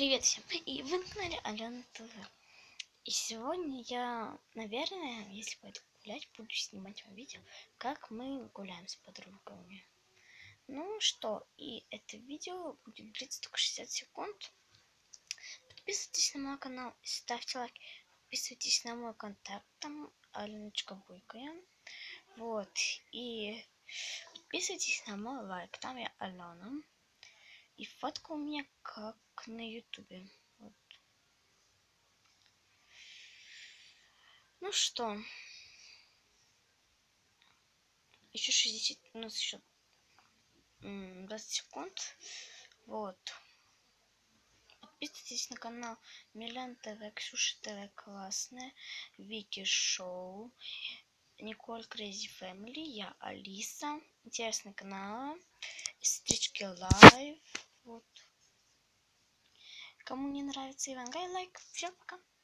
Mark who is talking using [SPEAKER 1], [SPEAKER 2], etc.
[SPEAKER 1] Привет всем! И вы на канале Алена ТВ. И сегодня я, наверное, если пойду гулять, буду снимать вам видео, как мы гуляем с подругами. Ну что, и это видео будет длиться только 60 секунд. Подписывайтесь на мой канал, ставьте лайк. Подписывайтесь на мой контакт, там Аленочка Буйкая. Вот, и подписывайтесь на мой лайк, там я Алена. И фотка у меня как на ютубе. Вот. Ну что, еще 60, у нас еще 20 секунд. Вот. Подписывайтесь на канал Милан ТВ, Ксюша ТВ классная, Вики Шоу, Николь Крейзи Фэмили, я Алиса. Интересный канал. Стрички Лайв. Вот. Кому не нравится Иван Гай, лайк. Всем пока.